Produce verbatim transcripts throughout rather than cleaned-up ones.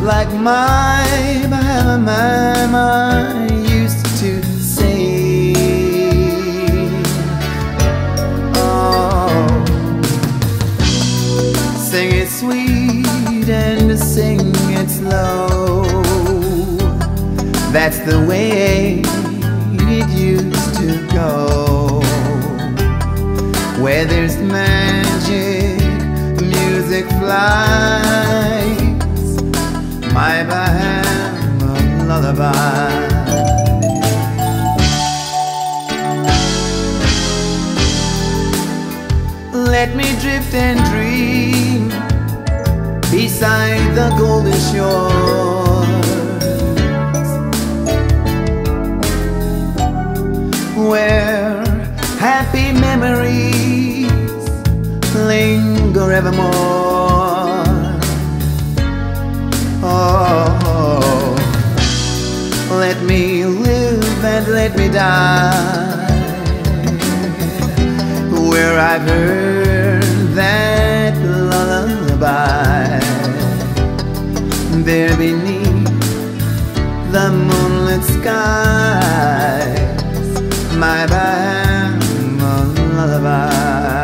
like my Bahama mama used to say. Oh, sing it sweet and sing it slow. That's the way it used to go. Where there's magic, music flies, my Bahama lullaby. Let me drift and dream beside the golden shores, where happy memories linger evermore. Oh, let me live and let me die where I've heard that lullaby, there beneath the moonlit skies, my Bahama lullaby.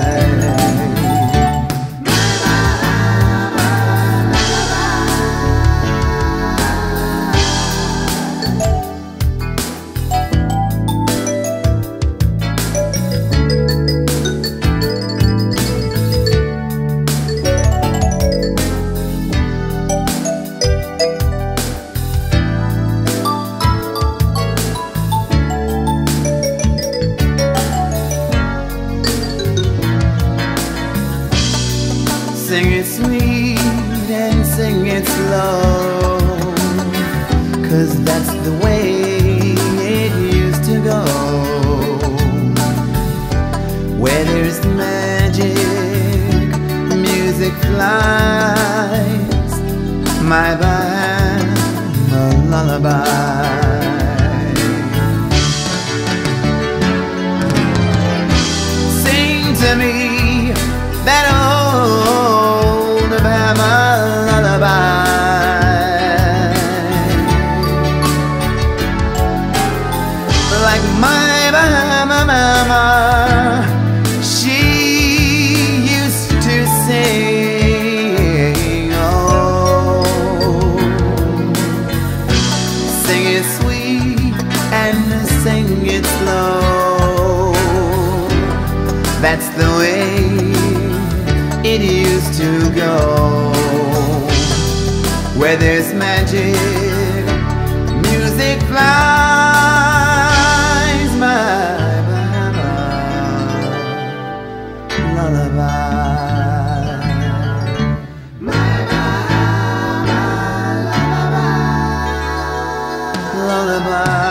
Sing it sweet and sing it slow, 'cause that's the way it used to go. Where there's magic, music flies, my Bahama lullaby. Sing to me that old Bahama lullaby, like my Bahama mama, she used to sing. Oh, sing it sweet and sing it slow. That's the way it used to go. Where there's magic, music flies, my Bahama lullaby. My Bahama lullaby. Lullaby.